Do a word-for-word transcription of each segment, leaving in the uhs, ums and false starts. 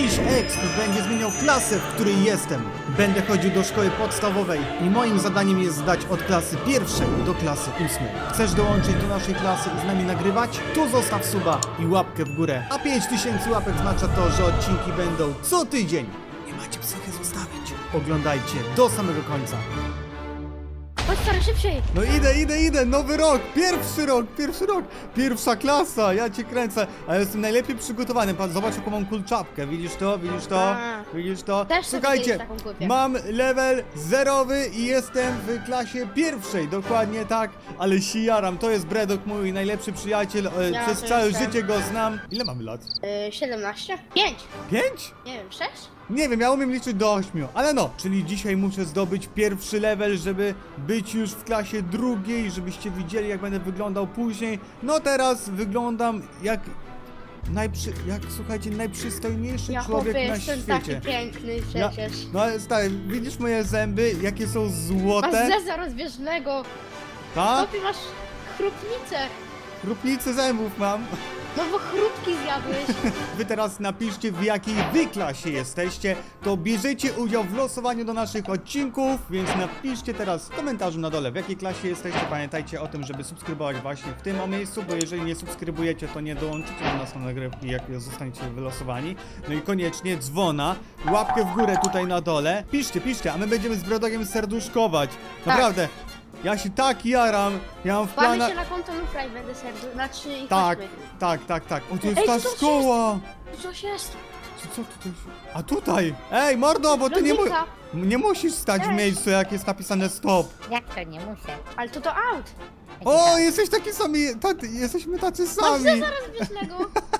Dziś Exp będzie zmieniał klasę, w której jestem. Będę chodził do szkoły podstawowej i moim zadaniem jest zdać od klasy pierwszej do klasy ósmej. Chcesz dołączyć do naszej klasy i z nami nagrywać? Tu zostaw suba i łapkę w górę. A pięć tysięcy łapek oznacza to, że odcinki będą co tydzień. Nie macie psychy zostawić. Oglądajcie do samego końca. Chodź stary, szybciej! No idę, idę, idę, nowy rok, pierwszy rok, pierwszy rok, pierwsza klasa, ja cię kręcę, a ja jestem najlepiej przygotowany, pan zobacz jaką mam cool czapkę, widzisz to, widzisz to, A. widzisz to, Też sobie słuchajcie, kiedyś taką kupię. mam level zerowy i jestem w klasie pierwszej, dokładnie tak, ale się jaram, to jest Bredok, mój najlepszy przyjaciel, e, Ja przez to całe jestem. życie go znam. Ile mamy lat? Yy, siedemnaście? pięć! Pięć? Nie wiem, sześć? Nie wiem, ja umiem liczyć do ośmiu, ale no, czyli dzisiaj muszę zdobyć pierwszy level, żeby być już w klasie drugiej, żebyście widzieli jak będę wyglądał później. No teraz wyglądam jak najprzy... jak, słuchajcie, najprzystojniejszy Ja człowiek chłopie, na jestem świecie. taki piękny Ja, przecież. no ale stary, widzisz moje zęby, jakie są Masz złote? zeza rozbieżnego. Tak? Chłopie, masz chrupnicę. Chrupnice zębów mam. No bo chrupki zjadłeś. Wy teraz napiszcie, w jakiej wy klasie jesteście, to bierzecie udział w losowaniu do naszych odcinków, więc napiszcie teraz w komentarzu na dole, w jakiej klasie jesteście. Pamiętajcie o tym, żeby subskrybować właśnie w tym miejscu, bo jeżeli nie subskrybujecie, to nie dołączycie do nas na nagrywki, jak zostaniecie wylosowani. No i koniecznie dzwona, łapkę w górę tutaj na dole. Piszcie, piszcie, a my będziemy z Brodogiem serduszkować. Naprawdę. Ja się tak jaram, ja mam w Bawię planach... się na konto Lufra i będę serdu, znaczy i Tak, chodźmy. tak, tak, tak. O, to jest Ej, ta co to szkoła! Tu coś jest. Co, co tutaj? A tutaj! Ej, mordo, bo ty nie, mu Logika. nie musisz stać w Cześć. miejscu, jak jest napisane stop. Jak to nie muszę? Ale to to aut. O, jesteś taki sami, taty, jesteśmy tacy Masz sami. zeza rozbieżnego.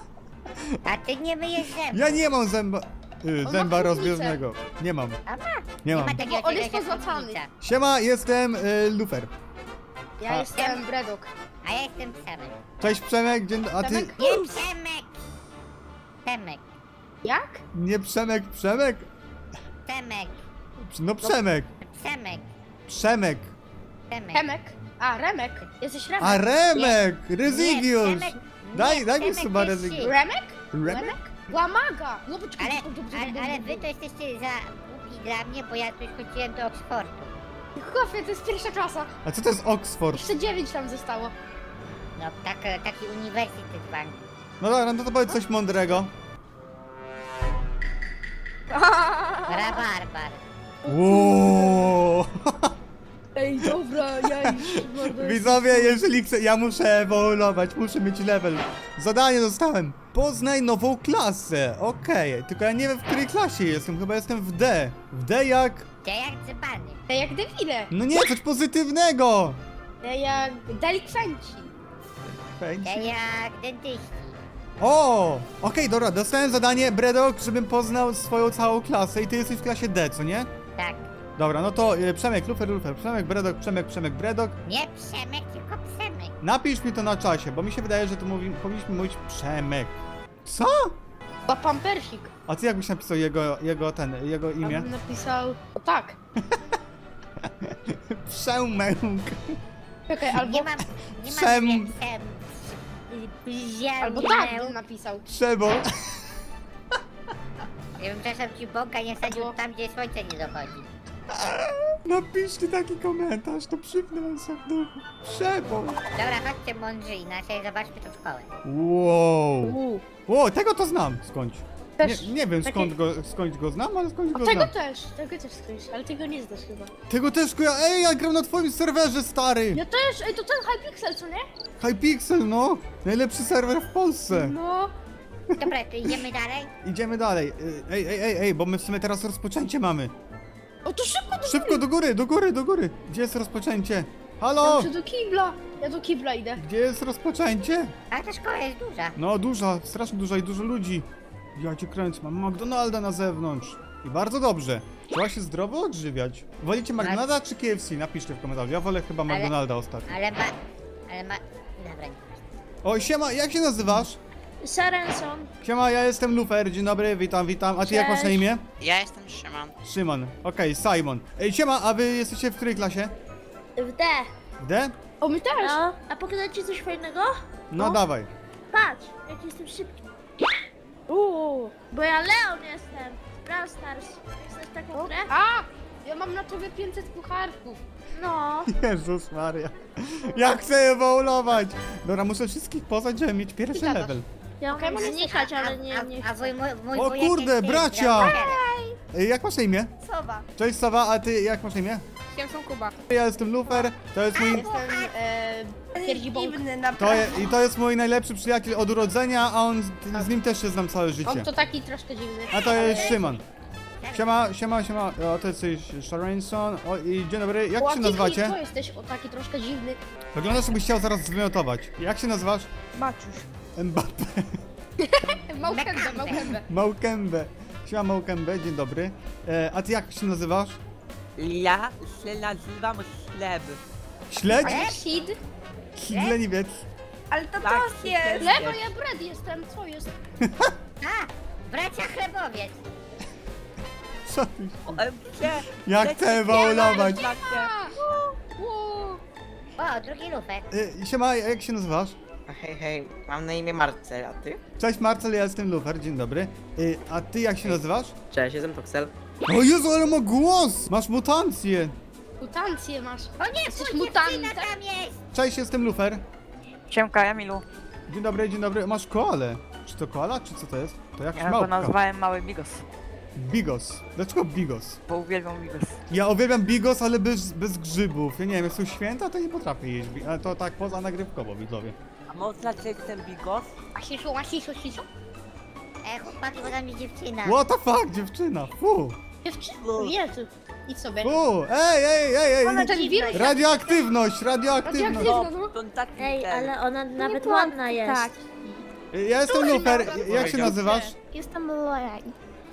A ty nie myjesz zębów. Ja nie mam zęba, y, ma zęba chłopnicę. rozbieżnego. Nie mam, A ma. nie Nie mam. ma takiego Bo on jest czegoś jak pozłacany. chłopnica. Siema, jestem y, Lufer. Ja A. jestem Bredok. A ja jestem Przemek. Cześć Przemek, dzień, a ty... Przemek? Nie Przemek! Przemek. Jak? Nie Przemek, Przemek? Przemek. No Przemek, Przemek. Przemek. Przemek. Remek? A, Remek. Jesteś Remek. A Remek, Nie, Rezygiusz. Przemek- Daj, nie, daj mi Przemek suba jest Rezygiusz. ty. Remek? Remek? Łamaga! No poczekaj, Ale, poczekaj, poczekaj, ale, ale wy to poczekaj. jesteście za głupi dla mnie, bo ja tu chodziłem do Oxfordu. Chłopie, to jest pierwsza klasa. A co to jest Oxford? Jeszcze dziewięć tam zostało. No tak, taki uniwersytet w Anglii. No dobra, no to powiedz coś mądrego. Rabarbar. Wow. Ej, dobra, ja już mordo. Widzowie, jeżeli chcę, ja muszę ewoluować, muszę mieć level. Zadanie dostałem. Poznaj nową klasę. Okej, tylko ja nie wiem w której klasie jestem, chyba jestem w D. W D jak... Ja jak dzbany. Ej, jak debile. No nie, coś pozytywnego. Ej, jak delikwenci. Ja jak dentyści. O, okej, dobra, dostałem zadanie, Bredok, żebym poznał swoją całą klasę i ty jesteś w klasie D, co nie? Tak. Dobra, no to e, Przemek, Lufer, Lufer, Przemek, Bredok, Przemek, Przemek, Bredok. Nie Przemek, tylko Przemek. Napisz mi to na czasie, bo mi się wydaje, że to mówi, powinniśmy mówić Przemek. Co? Chyba pampersik. A ty jakbyś napisał jego, jego ten, jego Ja imię? bym napisał... O tak. Przemek. Czekaj, albo... Nie mam, nie mam Przem- więcej. Albo tak bym napisał. Przebo. Ja bym czasem ci Boga nie sadził Albo- tam, gdzie słońce nie dochodzi. Napiszcie taki komentarz, to przypnę wam sobie w duchu. Przebo. Dobra, chodźcie mądrzy inaczej, zobaczmy tą szkołę. Wow. Uuu. Wow, tego to znam. Skądś. Też. Nie, nie wiem takie- skąd go, skąd go znam, ale skąd A go tego znam. też, tego też skryś, ale tego nie znasz chyba. Tego też koja... Ej, ja gram na twoim serwerze, stary. Ja też, ej, to ten Hypixel, co nie? Hypixel, no. Najlepszy serwer w Polsce. No. Dobra, to idziemy dalej? Idziemy dalej. Ej, ej, ej, ej, bo my w sumie teraz rozpoczęcie mamy. O, to szybko do Szybko do góry, do góry, do góry. Gdzie jest rozpoczęcie? Halo? Muszę do kibla. Ja do kibla idę. Gdzie jest rozpoczęcie? Ale ta szkoła jest duża. No duża, strasznie duża i dużo ludzi. Ja cię kręcę, mam McDonalda na zewnątrz. I bardzo dobrze. Trzeba się zdrowo odżywiać. Wolicie McDonalda czy K F C? Napiszcie w komentarzu. Ja wolę chyba Ale- McDonalda ostatnio. Ale ma... Ale ma... Dobra, nie. O, siema, jak się nazywasz? Sarenson. Siema, ja jestem Lufer, dzień dobry, witam, witam. A ty jak masz na Cześć. imię? Ja jestem Szymon. Szymon. Okej, Simon. Ej, siema, a wy jesteście w której klasie? W D. W D? O, my też. No, a pokazać ci coś fajnego? No dawaj. Patrz, jak jestem szybki. Uuu. Bo ja Leon jestem. Brawl Stars. Chcesz taką grę? A! Ja mam na tobie pięćset pucharków. No. Jezus Maria. Ja chcę ewoluować. Dobra, muszę wszystkich poznać, żeby mieć pierwszy Ty gadasz. level. Ja Okej, mogę mam znikać, ale nie, a, nie a chcę. wuj, mój, mój O wujek kurde, jest, y, bracia! graulerem. Ej, jak masz na imię? Sowa. Cześć Sowa, a ty jak masz na imię? Siemson Kuba. Ja jestem Lufer, to jest mój... Jestem e, Pierdzi Bąk. To je, I to jest mój najlepszy przyjaciel od urodzenia, a on z, z nim też się znam całe życie. On to taki troszkę dziwny. A to jest Szymon. Siema, siema, siema. O, to jesteś Sharonson. O, i dzień dobry. Jak O, się ty, nazywacie? To jesteś o taki troszkę dziwny. Wyglądasz, jakbyś chciał zaraz zwymiotować. Jak się nazywasz? Maciuś. Mbappe. Małkębę, małkębę. Małkębę. Siema Małkębę, dzień dobry. E, a ty jak się nazywasz? Ja się nazywam Śleb. Śledź? Sid? Leniwiec. Ale to Tak, tost jest. Lewo, ja bread jestem, co jest? A, bracia chlebowiec. Co ty? O, em, gdzie? Jak Leci- chcę ewoluować. Leci- A! Wow. O, drugi lufek. E, siema, jak się nazywasz? Hej, hej, mam na imię Marcel, a ty? Cześć Marcel, ja jestem Lufer, dzień dobry. E, a ty jak się nazywasz? Cześć, jestem Toxel. O Jezu, ale ma głos! Masz mutację! Mutację masz. O nie, Jesteś fuj, mutantem. dziewczyna tam jest. Cześć, jestem Lufer. Siemka, ja Milu. Dzień dobry, dzień dobry. Masz koalę. Czy to koala, czy co to jest? To jak Ja go małpka. nazwałem Mały Bigos, Bigos. Dlaczego Bigos? bo uwielbiam Bigos. Ja uwielbiam Bigos, ale bez, bez grzybów. Ja nie wiem, jak są święta, to nie potrafię jeść. bi- Ale to tak poza nagrywkowo, widzowie. A można, że jestem Bigos? A sisu, a sisu, sisu. E, chłopaki, bo tam jest dziewczyna. What the fuck, dziewczyna? Fu! Dziewczyna. Jezu. Idź sobie. Fu! Ej, ej, ej, ej! Ona ten wirus. Radioaktywność, radioaktywność. Radioaktywność. No, to taki Ej, ten. ale ona nawet ładna jest. Tak. Ja jestem Lufer. Jak się nazywasz? Jestem Loraj.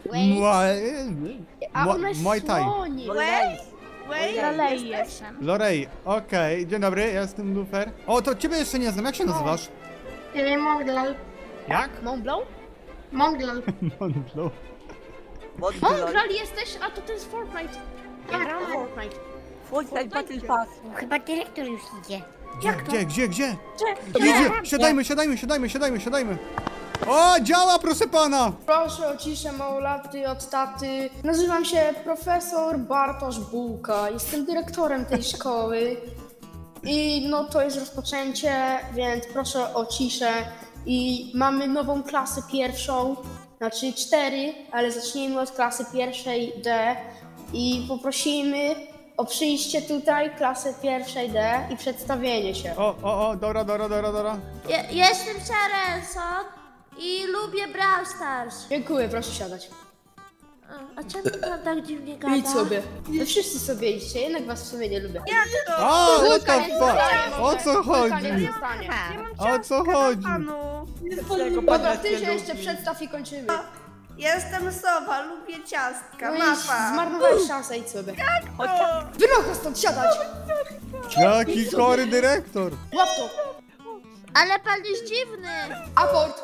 Muay- A Mu- ona jest Muay Thai. słonie. No, lej. Loraj jestem. Lorej, okej, dzień dobry, ja jestem Lufer. O, to ciebie jeszcze nie znam, jak się nazywasz? Monglal. Jak? Mont Blanc? Monglal. Mondlo. Mongral jesteś, a to to jest Fortnite. Ja gram w Fortnite. Fortnite Battle Pass. Chyba dyrektor już idzie. Gdzie, gdzie, gdzie, gdzie? Idzie! Siadajmy, siadajmy, siadajmy, siadajmy, siadajmy. O, działa, proszę pana! Proszę o ciszę małolaty od taty. Nazywam się profesor Bartosz Bułka. Jestem dyrektorem tej szkoły. I no to jest rozpoczęcie, więc proszę o ciszę. I mamy nową klasę pierwszą, znaczy cztery, ale zacznijmy od klasy pierwszej D. I poprosimy o przyjście tutaj, klasy pierwszej D i przedstawienie się. O, o, o, dobra, dobra, dobra, dobra. Ja, jestem Sharenson i lubię Brawl Stars. Dziękuję, proszę siadać. A, a czemu pan tak dziwnie gada? Idź sobie. Wy wszyscy sobie idźcie, jednak was w sumie nie lubię. O, what the nie fuck? zostanie, O co Wulkan nie chodzi? zostanie. Ha. O co chodzi? Dobra, ty się jeszcze przedstaw i kończymy. Jestem sowa, lubię ciastka, No i mapa. zmarnowałeś szansę, idź sobie. Chodź, Wynocha stąd, siadać! Jaki chory dyrektor. Łap to! Ale pan jest dziwny. Aport!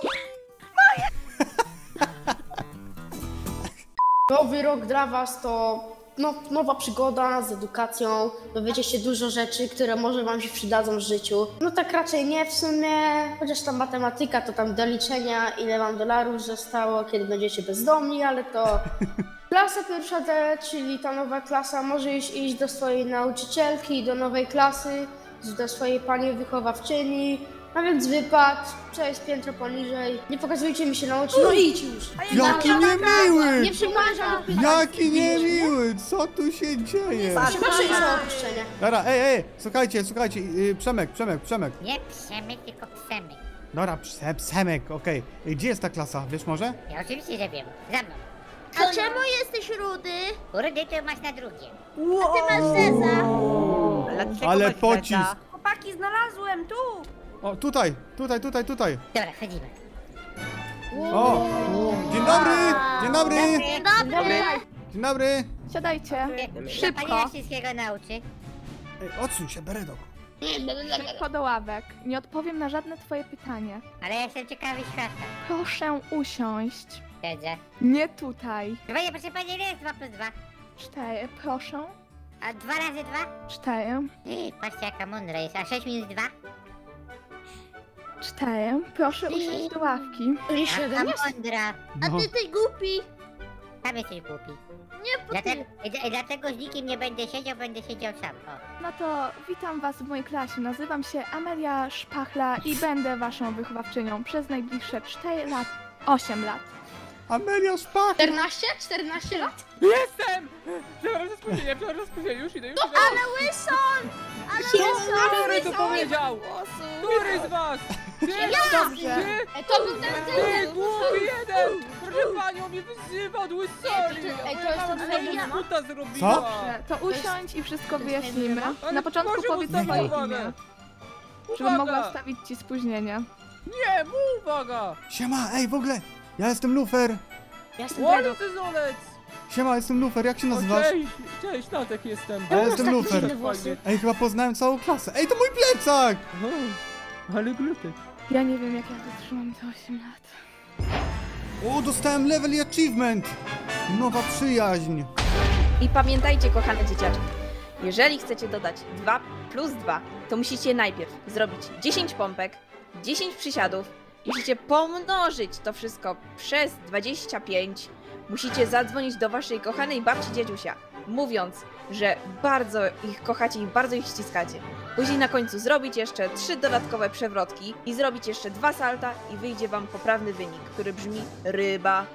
Nowy rok dla was to no, nowa przygoda z edukacją. Dowiecie się dużo rzeczy, które może wam się przydadzą w życiu. No tak raczej nie w sumie, chociaż ta matematyka to tam do liczenia, ile wam dolarów zostało, kiedy będziecie bezdomni, ale to... Klasa pierwsza D, czyli ta nowa klasa, możesz iść do swojej nauczycielki, do nowej klasy, do swojej pani wychowawczyni, a więc wypad, przejdź piętro poniżej, nie pokazujcie mi się na oczy, no idź już! Jaki niemiły! Nie przyjmuję żadnych pytań. Jaki niemiły! Co tu się dzieje? Proszę iść na opuszczenie. Dobra, ej, ej, słuchajcie, słuchajcie, yy, Przemek, Przemek, Przemek. Nie Przemek, tylko Przemek. Dobra, Prze Przemek, okej. Yy, Gdzie jest ta klasa, wiesz może? Ja oczywiście, że wiem. Za mną. A czemu jesteś rudy? Rudy to masz na drugie. A ty masz zeza. Dlaczego Ale masz pocisk! leda? Chłopaki, znalazłem, tu! O, tutaj, tutaj, tutaj, tutaj. Dobra, chodzimy. O, dzień dobry, dzień dobry, Dzień dobry. dzień dobry. Siadajcie. E, Szybko. Pani nas wszystkiego nauczy. Ej, odsuń się, Beredok. Szybko do ławek. Nie odpowiem na żadne twoje pytanie. Ale ja jestem ciekawy świata. Proszę usiąść. Siedzę. Nie tutaj. Panie, proszę pani, ile jest dwa plus dwa? Cztery, proszę. A dwa razy dwa? Cztery, Ej, patrzcie jaka mądra jest. A sześć minus dwa? cztery. Proszę usiąść do ławki. A, a mądra. A ty ty głupi. A sam jesteś głupi. Nie, Dlatego, i- i dlatego z nikim nie będę siedział, będę siedział sam. O. No to witam was w mojej klasie. Nazywam się Amelia Szpachla i będę waszą wychowawczynią przez najbliższe cztery lat, osiem lat. Amelia Szpach! czternaście? czternaście lat? Jestem! Przepraszam za spóźnienie, przepraszam za spóźnienie, już idę, już idę. ale Wilson! Ale Wilson! Który to powiedział? Który z was? Ty, Dobrze. ty, To był ten ty, głupi jeden! Proszę panią, mnie wyzywa od łysoli! Ej, to jest ten Ale twojego ja mama? buta zrobiła! Co? Dobrze, to usiądź i wszystko wyjaśnimy. Ale Na początku proszę powiedz ustawić swoje uwagę. imię, żebym mogła Uwaga! wstawić ci spóźnienie. Nie, mów uwaga! Siema, ej, w ogóle, ja jestem Lufer. Ja jestem Ładny Pedro. ty zolec! Siema, jestem Lufer, jak się O, nazywasz? cześć, cześć, Natek jestem. Ja jestem takie Lufer. dziwne włosy. Ej, chyba poznałem całą klasę. Ej, to mój plecak! O, ale glutek. Ja nie wiem, jak ja wytrzymam te osiem lat. O, dostałem level i achievement! Nowa przyjaźń. I pamiętajcie, kochane dzieciaczki, jeżeli chcecie dodać dwa plus dwa, to musicie najpierw zrobić dziesięć pompek, dziesięć przysiadów, musicie pomnożyć to wszystko przez dwadzieścia pięć, musicie zadzwonić do waszej kochanej babci dziadusia, mówiąc, że bardzo ich kochacie i bardzo ich ściskacie. Później na końcu zrobić jeszcze trzy dodatkowe przewrotki i zrobić jeszcze dwa salta i wyjdzie wam poprawny wynik, który brzmi ryba.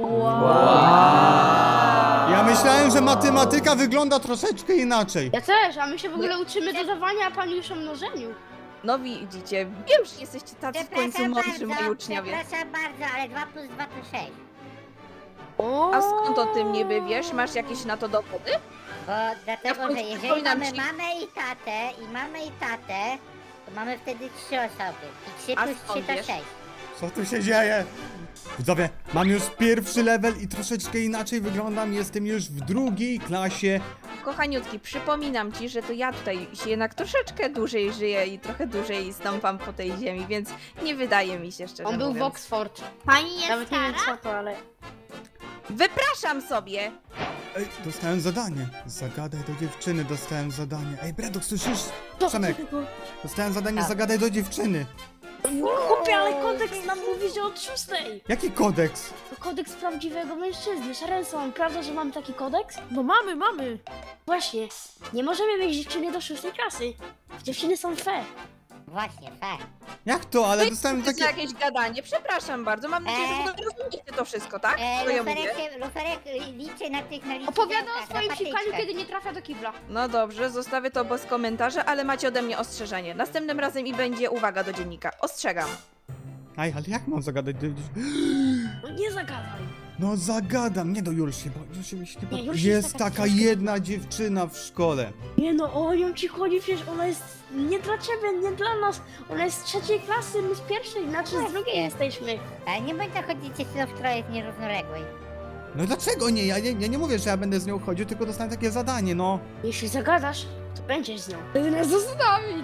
Ja myślałem, że matematyka wygląda troszeczkę inaczej. Ja też, a my się w ogóle uczymy dodawania, a pan już o mnożeniu. No widzicie, wiem, że jesteście tacy w końcu Przepraszam mądrzy, moi bardzo, uczniowie. przepraszam bardzo, ale dwa plus dwa to sześć. A skąd o tym niby wiesz? Masz jakieś na to dowody? Bo dlatego, Ja że jeżeli przypominam mamy ci- mamę i tatę, i mamę i tatę, to mamy wtedy trzy osoby. I trzy A plus skąd trzy to wiesz? sześć. Co tu się dzieje? Widzowie, mam już pierwszy level i troszeczkę inaczej wyglądam. Jestem już w drugiej klasie. Kochaniutki, przypominam ci, że to ja tutaj się jednak troszeczkę dłużej żyję i trochę dłużej stąpam po tej ziemi, więc nie wydaje mi się szczerze On był w mówiąc. Oxford. Pani jest Nawet nie wiem stara? co to, ale... Wypraszam sobie! Ej, dostałem zadanie. Zagadaj do dziewczyny, dostałem zadanie. Ej, Bredok, słyszysz? Przemek, dostałem zadanie, Tak. zagadaj do dziewczyny. Chłopie, ale kodeks nam mówi, że od szóstej. Jaki kodeks? To kodeks prawdziwego mężczyzny. Sharenson, prawda, że mamy taki kodeks? No mamy, mamy. Właśnie. Nie możemy mieć dziewczyny do szóstej klasy. Dziewczyny są fe. Właśnie, fakt. Jak to? Ale To dostałem jest takie... jakieś gadanie, przepraszam bardzo, mam nadzieję, że w ogóle rozumiecie to wszystko, tak? E, Co ja mówię? luferek, się- luferek y, liczy na tych na Opowiada o liczydełkach, swoim na sikaniu, patyczkach. kiedy nie trafia do kibla. No dobrze, zostawię to bez komentarza, ale macie ode mnie ostrzeżenie. Następnym razem i będzie uwaga do dziennika. Ostrzegam. Ej, ale jak mam zagadać do dziewczyny? No nie zagadaj. No zagadam, nie do Julsi, bo Julsi mi się nie podoba. Julsi Jest jest taka taka troszkę- jedna dziewczyna w szkole. Nie no, o nią ci chodzi, przecież ona jest nie dla ciebie, nie dla nas. Ona jest z trzeciej klasy, my z pierwszej, znaczy z drugiej jesteśmy. Ale nie bądź chodzić dziewczyną, która jest nierównoległej. No dlaczego nie? Ja nie, ja nie mówię, że ja będę z nią chodził, tylko dostałem takie zadanie, no. Jeśli zagadasz, to będziesz z nią. Ty nas zostawić.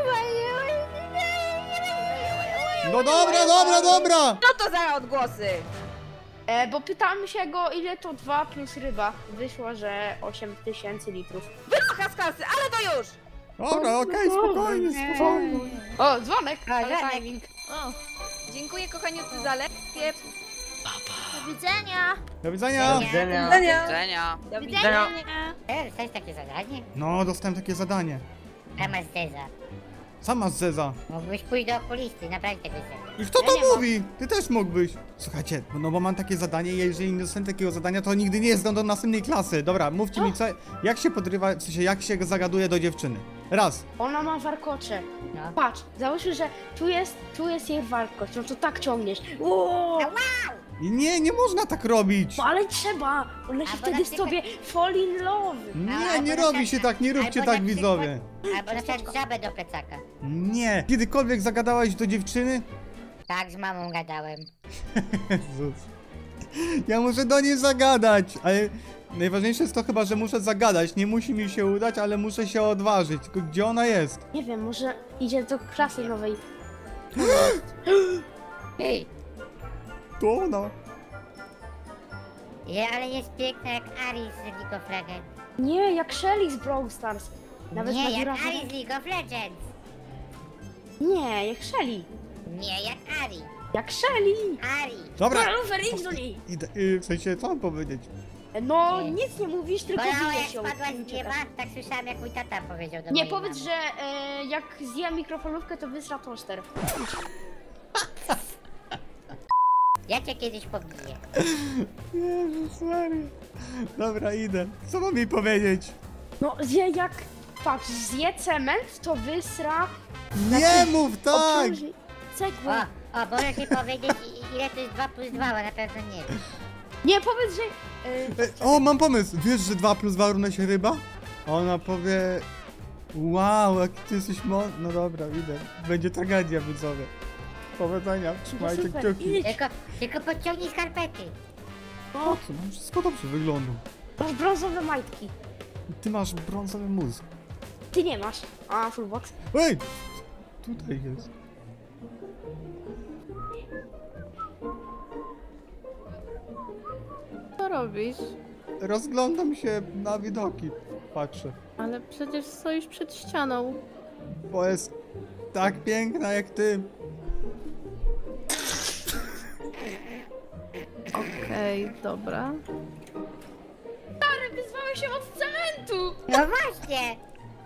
No dobra, dobra, dobra! No to za odgłosy! E, bo pytamy się go, ile to dwa plus ryba. Wyszło, że osiem tysięcy litrów. Wynocha z klasy, ale to już! Dobra, okej, spokojnie, spokojnie. O, dzwonek. O, Ale dzwonek. timing. O, dziękuję kochaniutki za lekcję. Do widzenia. Do widzenia. widzenia. Widzenia. Do widzenia. E, dostałeś takie zadanie? No, dostałem takie zadanie. Rama z Deza. Sama z Zeza. Mógłbyś pójść do okulisty, naprawdę byś I kto Ja to nie mam. mówi? Ty też mógłbyś. Słuchajcie, no bo mam takie zadanie i jeżeli nie dostanę takiego zadania, to nigdy nie jestem do następnej klasy. Dobra, mówcie mi, co, jak się podrywa, w sensie, jak się zagaduje do dziewczyny. Raz. Ona ma warkocze. No. Patrz, załóżmy, że tu jest, tu jest jej warkocz, no to tak ciągniesz. Uuu, I nie, nie można tak robić. no ale trzeba, ona się Albo wtedy na z przykład- tobie fall in love. Nie, Albo nie na robi przykład- się tak, nie róbcie albo na tak, przykład- widzowie. Albo na przykład żabę do plecaka. Nie. Kiedykolwiek zagadałaś do dziewczyny? Tak, z mamą gadałem. Jezus. Ja muszę do niej zagadać, ale najważniejsze jest to chyba, że muszę zagadać. Nie musi mi się udać, ale muszę się odważyć. Tylko gdzie ona jest? Nie wiem, może idzie do klasy nowej. Hej, To ona. je, ale jest piękna jak Aris z League of Legends. Nie, jak Shelly z Brawl Stars. Nawet Nie, ma jak dziurawe Aris z League of Legends. Nie, jak Shelly. Nie, jak Ari. Jak Shelly. Ari. Dobra, No, Lufer, idź do niej. idę, y, w sensie, co mam powiedzieć? No, Nie. nic nie mówisz, tylko Bolała jak bijesz ją. spadłaś z nieba? Tak słyszałam, jak mój tata powiedział do Nie, mojej powiedz, mamy. że e, jak zjem mikrofalówkę, to wysra toster. Ja cię kiedyś pobiję. Jezus Maria. Dobra, idę. Co mam jej powiedzieć? No, zje jak... Patrz, zje cement, to wysra... Nie mów tak! obciążni- Cegłę. O, o, możesz mi powiedzieć, i- ile to jest dwa plus dwa, bo na pewno nie wiem. Nie, powiedz, że... E, E, o, mam pomysł. Wiesz, że dwa plus dwa równa się ryba? A ona powie... Wow, jaki ty jesteś mo... No dobra, idę. Będzie tragedia, widzowie. Powodzenia, trzymajcie super, kciuki. idź. Tylko, tylko podciągnij skarpety. Po co? No wszystko dobrze wygląda. Masz brązowe majtki. Ty masz brązowy mózg. Ty nie masz. A, full box. Ej! Tutaj jest. Co robisz? Rozglądam się na widoki. Patrzę. Ale przecież stoisz przed ścianą. Bo jest tak piękna jak ty. Okej, dobra. Wyzwałeś się od cementu! No właśnie!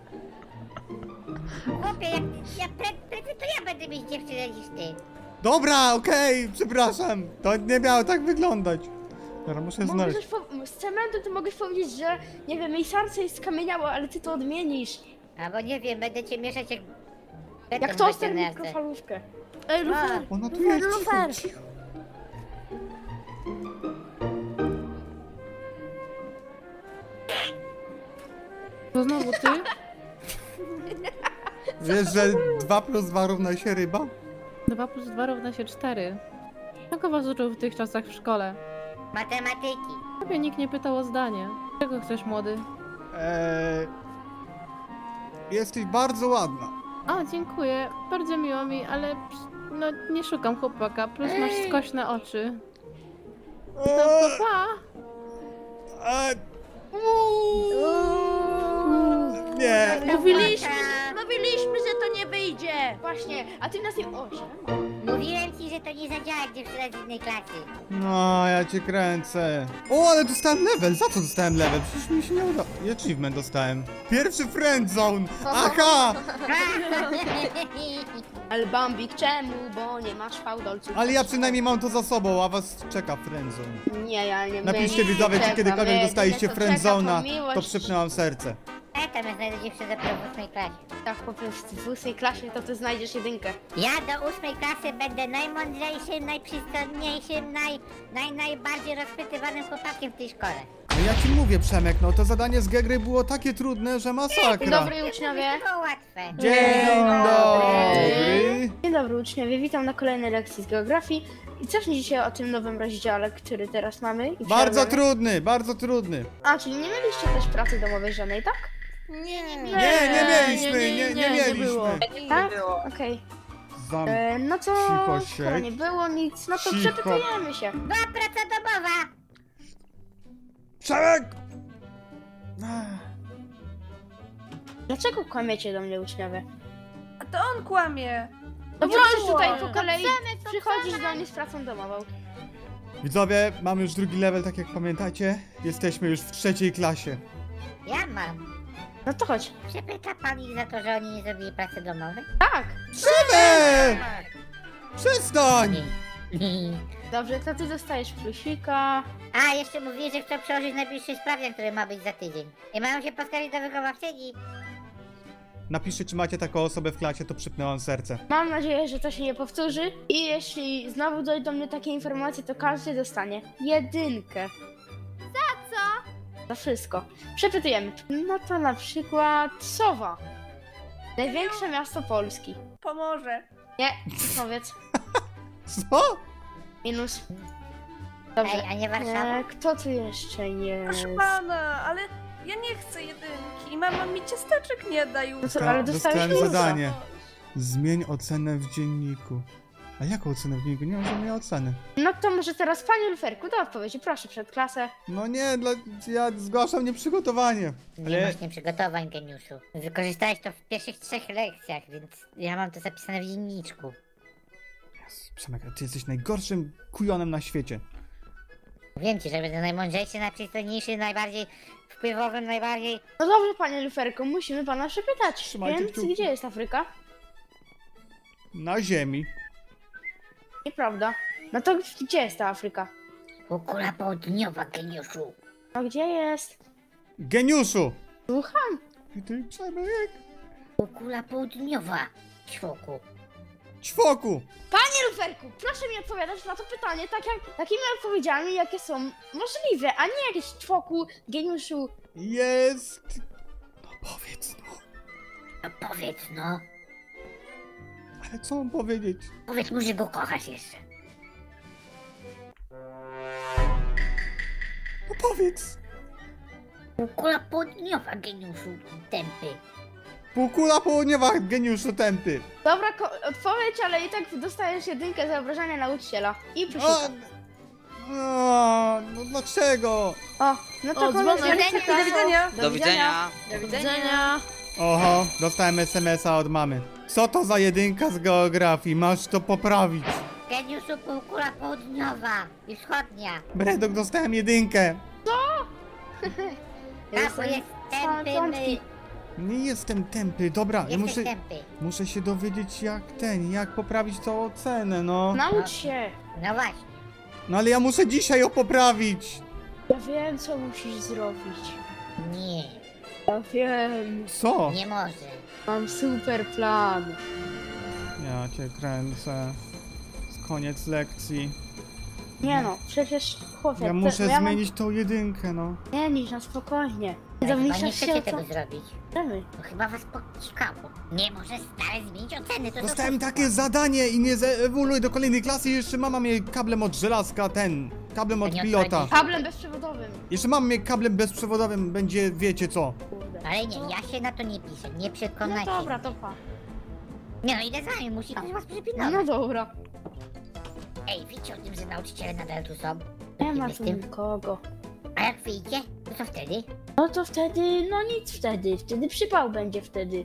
Chłopie, jak ja pre, prędzej to ja będę mieć dziewczynę niż ty. Dobra, okej, przepraszam. To nie miało tak wyglądać. Dobra, muszę Mogę znaleźć. coś po... Z cementu ty mogłeś powiedzieć, że nie wiem, jej serce jest skamieniałe, ale ty to odmienisz. Albo nie wiem, będę cię mieszać jak... Jak beton toster betonarce. mikrofalówkę. Ej, Lufer! Ona tu Lufer, jest, cicho, Lufer! cicho. To znowu ty? Wiesz, że dwa plus dwa równa się ryba? dwa plus dwa równa się cztery. Czego was uczył w tych czasach w szkole? Matematyki. Ciebie nikt nie pytał o zdanie. Czego chcesz, młody? Eee... Jesteś bardzo ładna. O, dziękuję. Bardzo miło mi, ale no nie szukam chłopaka. Plus masz skośne oczy. To Eee, pa, pa. eee, Nie. Mówiliśmy, mówiliśmy, że to nie wyjdzie. Właśnie, a ty nas nie... O, siema. Mówiłem ci, że to nie zadziała jak dziewczyna z innej klasy. No, ja cię kręcę. O, ale dostałem level. Za co dostałem level? Przecież mi się nie udało. I achievement dostałem. Pierwszy friendzone. Aha! Ale Bambik, czemu? Bo nie masz fałdolców. Ale ja przynajmniej mam to za sobą, a was czeka friendzone. Nie, ja nie Napiszcie nie widzowie, czy czekam. kiedykolwiek Jedyne, dostaliście co czeka, friendzona, to miłość. to przypnę wam serce. Ja tam ja znajdę dziewczynę dopiero w ósmej klasie. Tak, po prostu w ósmej klasie to ty znajdziesz jedynkę. Ja do ósmej klasy będę najmądrzejszym, najprzystojniejszym, naj, naj, najbardziej rozpytywanym chłopakiem w tej szkole. No ja ci mówię, Przemek, no to zadanie z Gegry było takie trudne, że Dzień masakra. dobry uczniowie. To było łatwe. Dzień dobry. Dzień dobry uczniowie, witam na kolejnej lekcji z geografii. I co dzisiaj o tym nowym rozdziale, który teraz mamy? I Bardzo przerwamy? trudny, bardzo trudny. A, czyli nie mieliście też pracy domowej żadnej, tak? Nie, nie, Nie, nie mieliśmy, nie, nie, nie, nie było. mieliśmy. Tak? Okej. Zam... E, No to, Cicho skoro siedź. nie było nic, no to Cicho. przepytujemy się. Była praca domowa. Przemek! Dlaczego kłamiecie do mnie uczniowie? A to on kłamie. No nie proszę było. tutaj po kolei przychodzisz do mnie z pracą domową. Widzowie, mamy już drugi level, tak jak pamiętacie. Jesteśmy już w trzeciej klasie. Ja mam. No to chodź. Przepyta pan ich za to, że oni nie zrobili pracy domowej? Tak. Przemek! Przestań! Dobrze, to ty dostajesz plusika. A, jeszcze mówili, że chcą przełożyć najbliższy sprawdzian, który ma być za tydzień. I mają się poskarżyć do wychowawczyni. Napiszcie, czy macie taką osobę w klasie, to przypnę wam serce. Mam nadzieję, że to się nie powtórzy. I jeśli znowu dojdą do mnie takie informacje, to każdy dostanie jedynkę. Za co? Za wszystko. Przepytujemy. No to na przykład Sowa. Największe miasto Polski. Pomoże. Nie, powiedz. Co? Minus. Dobrze. Ej, a nie Warszawa? E, kto tu jeszcze jest? Proszę pana, ale ja nie chcę jedynki. Mama mi ciasteczek nie da już. No co, ale dostałeś Dostałem plusa. zadanie. Zmień ocenę w dzienniku. A jaką ocenę w dzienniku? Nie mam żadnej oceny. No to może teraz panie Luferku, do odpowiedzi, proszę, przed klasę. No nie, dla... ja zgłaszam nieprzygotowanie. Nie Ale... masz nieprzygotowań, geniuszu. Wykorzystałeś to w pierwszych trzech lekcjach, więc ja mam to zapisane w dzienniczku. Przemek, ty jesteś najgorszym kujonem na świecie. Wiem ci, że będę najmądrzejszy, najprzystojniejszy, najbardziej wpływowym, najbardziej... No dobrze, panie Luferku, musimy pana przepytać. Trzymajcie Więc kciuki. gdzie jest Afryka? Na ziemi. Nieprawda. No to gdzie jest ta Afryka? Półkula południowa, geniuszu. No gdzie jest? Geniuszu! Słucham. I ty, Przemek. Półkula południowa, ćwoku. Ćwoku! Panie Luferku, proszę mi odpowiadać na to pytanie tak jak, takimi odpowiedziami, jakie są możliwe, a nie jakieś czwoku, geniuszu. Jest... No powiedz no. No powiedz no. Ale co mam powiedzieć? Powiedz mu, że go kochasz jeszcze. No powiedz! Półkula południowa, geniuszu, tępy. Półkula południowa, geniuszu tępy. Dobra ko- odpowiedź, ale i tak dostajesz jedynkę za obrażanie nauczyciela. I O, przeszuka. o, no dlaczego? O, no to O, koledzy, dzwonek. jak Do chcesz- widzenia. Do widzenia. Do Do widzenia. widzenia. Oho, dostałem es em es a od mamy. Co to za jedynka z geografii? Masz to poprawić. Geniuszu, półkula południowa i wschodnia. Bredok, dostałem jedynkę. Tak, bo jest tępy, my. Nie jestem tępy, dobra, ja Jesteś muszę, tępy. muszę się dowiedzieć jak ten, jak poprawić tą ocenę, no. Naucz się. No właśnie. No ale ja muszę dzisiaj ją poprawić. Ja wiem, co musisz zrobić. Nie, Ja wiem. Co? nie może. Mam super plan. Ja cię kręcę. Koniec lekcji. Nie no, przecież chłopie, Ja to- muszę ja mam- zmienić tą jedynkę, no. Nie, nic, na spokojnie. Ale chyba nie Zamieniasz się chcecie o co tego zrobić. chcemy. To chyba was pociskało. Nie może stale zmienić oceny, to Dostałem to takie zadanie i nie zaewoluuję do kolejnej klasy i jeszcze mama mnie kablem od żelazka, ten, kablem od nie pilota. odchodzi. Kablem bezprzewodowym. Jeszcze mam mnie kablem bezprzewodowym, będzie wiecie co. Kurde. Ale nie, ja się na to nie piszę, nie No przekonajcie. dobra, to pa. Nie no, idę za nim, musi ktoś was No, przypilnować. no dobra. Ej, wiecie o tym, że nauczyciele nadal tu są? Nie ma Wiemy z tu tym? nikogo. A jak wyjdzie, to co wtedy? No to wtedy, no nic wtedy. Wtedy przypał będzie wtedy.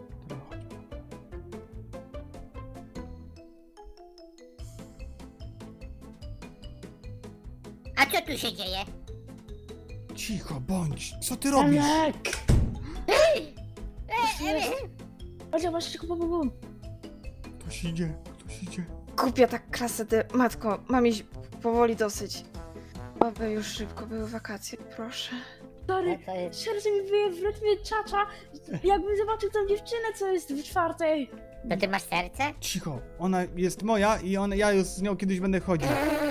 A co tu się dzieje? Cicho bądź, co ty robisz? Tomek! E, e, Chodź, zobacz, szybko, bum, bum, bum. Ktoś idzie, ktoś idzie. Głupia tak klasa, ty... Matko, mam iść powoli dosyć. Oby już szybko były wakacje, proszę. Stary, to jest... serce mi wyje w rytmie czacza. Jakbym zobaczył tą dziewczynę, co jest w czwartej. To ty masz serce? Cicho, ona jest moja i on, ja już z nią kiedyś będę chodził.